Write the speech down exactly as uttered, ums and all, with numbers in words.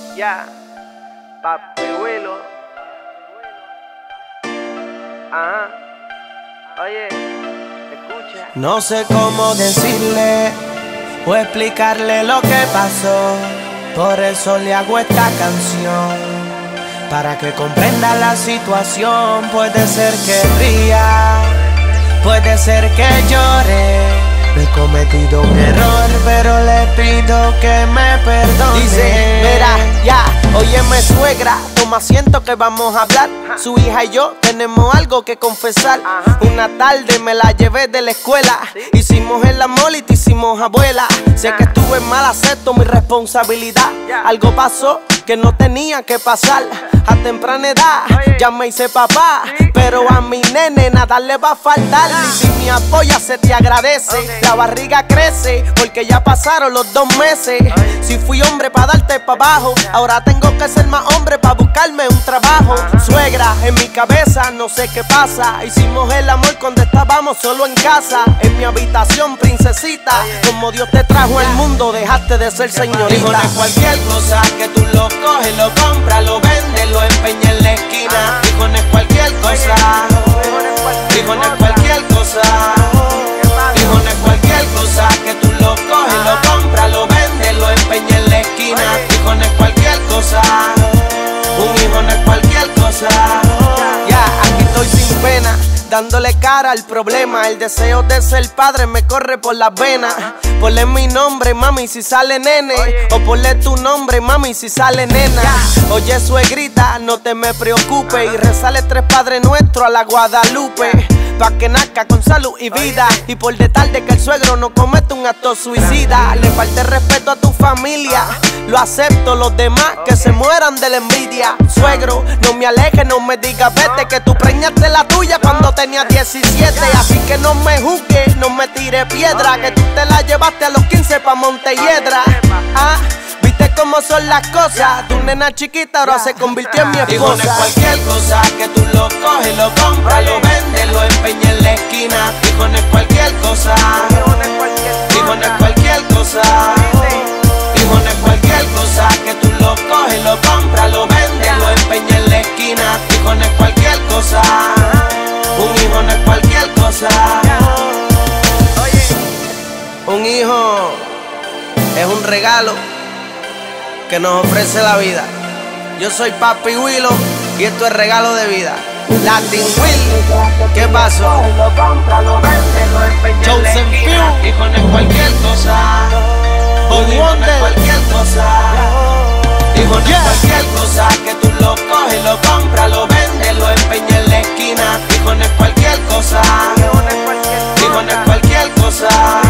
Ya, papi Willow. Ajá. Oye, escucha. No sé cómo decirle o explicarle lo que pasó. Por eso le hago esta canción, para que comprenda la situación. Puede ser que ría, puede ser que llore. He cometido un error, pero le pido que me perdone. Dice, mira, ya, óyeme suegra, toma asiento que vamos a hablar. Su hija y yo tenemos algo que confesar. Una tarde me la llevé de la escuela, hicimos el amor y te hicimos abuela. Sé que estuve mal, acepto mi responsabilidad. Algo pasó que no tenía que pasar. A temprana edad ya me hice papá, pero a mi nene nada le va a faltar. Y si me apoya se te agradece. La barriga crece porque ya pasaron los dos meses. Si fui hombre para darte pa' abajo, ahora tengo que ser más hombre para buscarme un trabajo. Suegra, en mi cabeza no sé qué pasa. Hicimos el amor cuando estábamos solo en casa. En mi habitación, princesita, como Dios te trajo al mundo, dejaste de ser señorita. Hijo, no es cualquier cosa que tú lo coges, lo compras, lo vendes, lo empeñas en la esquina. Hijo, no es cualquier cosa. Hijo, no es cualquier cosa. Hijo, no es cualquier cosa que tú lo coges, lo compras, lo vendes, lo empeñas en la esquina. Hijo, no es cualquier cosa. Un hijo no es cualquier cosa. Ya, aquí estoy sin pena, dándole cara al problema. El deseo de ser padre me corre por las venas. Ponle mi nombre, mami, si sale nene. O ponle tu nombre, mami, si sale nena. Oye, suegrita, no te me preocupes. Y rezale tres padres nuestros a la Guadalupe, pa' que nazca con salud y vida. Y por detrás de que el suegro no cometa un acto suicida. Le falte respeto a tu familia, lo acepto, los demás que se mueran de la envidia. Suegro, no me alejes, no me digas vete, que tú preñaste la tuya cuando tenía diecisiete. Así que no me juzgues, no me tire piedra, que tú te la llevaste a los quince pa' Montelledra. Ah, viste cómo son las cosas. Tu nena chiquita ahora se convirtió en mi esposa. Hijo, no es cualquier cosa que tú lo coges, lo compras, lo vendes, lo empeñas en la esquina. Hijo, no es cualquier cosa. Hijo, no es cualquier cosa. Hijo, no es cualquier cosa que tú lo coges, lo compras, lo vendes, lo empeñas en la esquina. Hijo, no es cualquier cosa. Un hijo no es cualquier cosa. Un hijo es un regalo que nos ofrece la vida. Yo soy Papi Willow y esto es regalo de vida. Latin Will, ¿qué pasó? Chosen Few. Hijo, no es cualquier cosa. Un hijo no es cualquier cosa. Hijo, no es cualquier cosa que tú lo coges, lo compras, lo vendes, lo empeñas en la esquina. Hijo, no es cualquier cosa. Hijo, no es cualquier cosa.